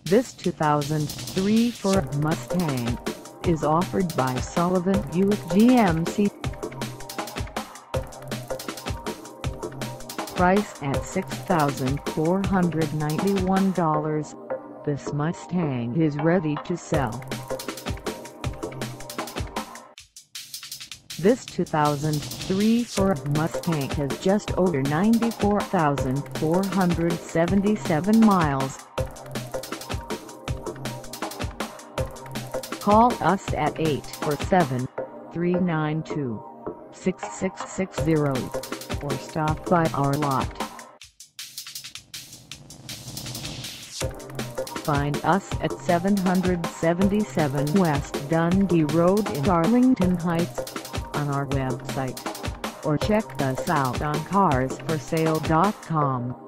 This 2003 Ford Mustang is offered by Sullivan Buick GMC. Price at $6,491, this Mustang is ready to sell. This 2003 Ford Mustang has just over 94,477 miles. Call us at 847-392-6660 or stop by our lot. Find us at 777 West Dundee Road in Arlington Heights on our website, or check us out on carsforsale.com.